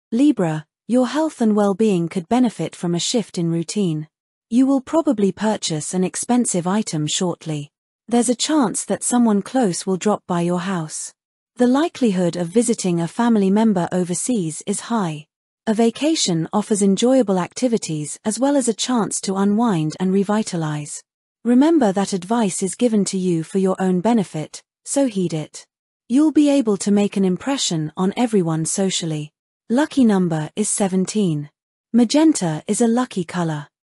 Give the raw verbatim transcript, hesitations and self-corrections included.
Libra, your health and well-being could benefit from a shift in routine. You will probably purchase an expensive item shortly. There's a chance that someone close will drop by your house. The likelihood of visiting a family member overseas is high. A vacation offers enjoyable activities as well as a chance to unwind and revitalize. Remember that advice is given to you for your own benefit, so heed it. You'll be able to make an impression on everyone socially. Lucky number is seventeen. Magenta is a lucky color.